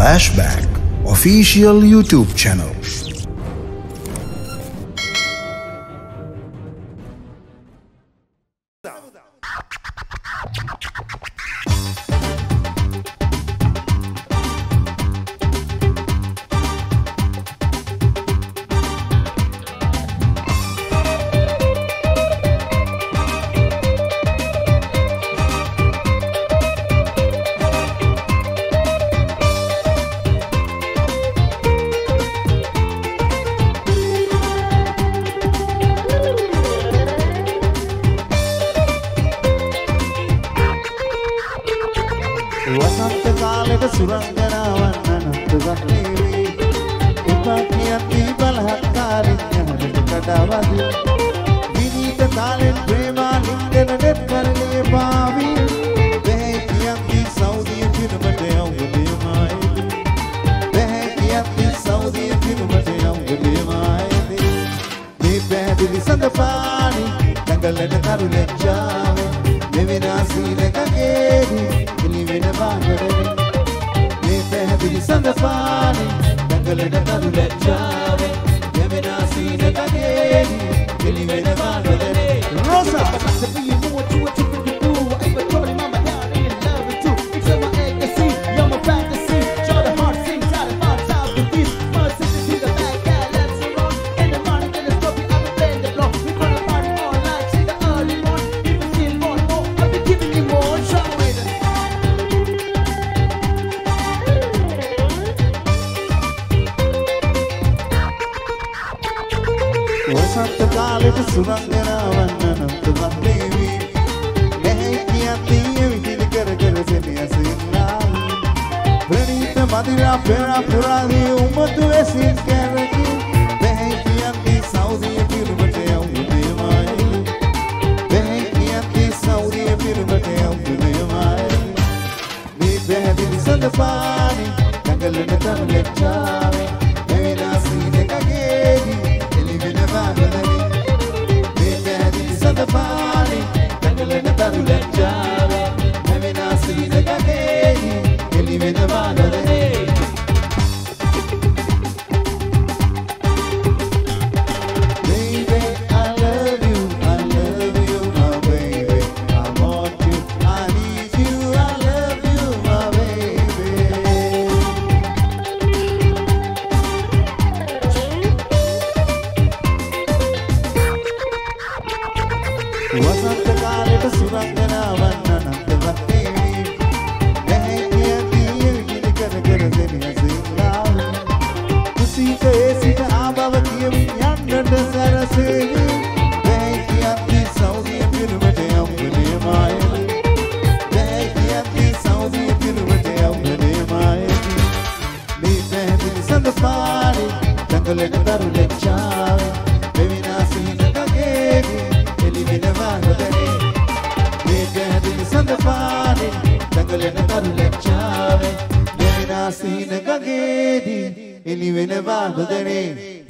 Flashback official YouTube channel. වසන්ත කාලෙට සුරංගනාවන් අනන්ත ගහේවි උපාකියන්ති බලහත්කාරින් යහනට කඩාවදි විනීත තාලෙන් ප්‍රේමාලිංගන නෙත් කරලේ පාවි බැහැ කියන්ති සෞදිය පිරුමට යවුගදේමයි බැහැ කියන්ති සෞදිය පිරුමට යවුගදේමයි මේ පැහැදිලි සඳ පානි දඟලන කරු ලැජ්ජාවේ මෙවිනාසීලකගේදී එලිවෙන බාගරේ මේ පැහැදිලි සඳ පානි දඟලන කරු ලැජ්ජාවේ මෙවිනාසීලකගේදී එලිවෙන බාගරේ Rosa වසන්ත කාලෙට සුරංගනාවන් අනන්ත වන්නේවි නැහැ කියන්ති විහිදි කර කර සෙනෙහසින්නා ප්‍රණීත මදිරා පෙරා පුරාදී උමතු වෙසින් කැරකි නැහැ කියන්ති සෞදිය පිරුමට යවුගදේමයි නැහැ කියන්ති සෞදිය පිරුමට යවුගදේමයි මේ පැහැදිලි සඳ පානි දඟලන තරු ලැජ්ජාවේ මෙවිනාසීලකගේදී the party, dangling the taru lechave, mevinasi the gagedi, elive the vadare. Baby, I love you, my baby. I want you, I need you, I love you, my baby. වසන්ත කාලෙට සුරංගනාවන් අනන්ත වන්නේවි නැහැ කියන්ති විහිදි කර කර සෙනෙහසින්නා කුසීත ඒ සිට ආබව කියමින් යන්නට සැරසෙවි නැහැ කියන්ති සෞදිය පිරුමට යවුගදේමයි නැහැ කියන්ති සෞදිය පිරුමට යවුගදේමයි මේ පැහැදිලි සඳ පානි දඟලන දරු ලැජ්ජාවේ මෙවිනාසීලකගේදී එලිවෙන බාගරේ මේ පැහැදිලි සඳ පානි දඟලන කරු ලැජ්ජාවේ මෙවිනාසීලකගේදී එලිවෙන බාගරේ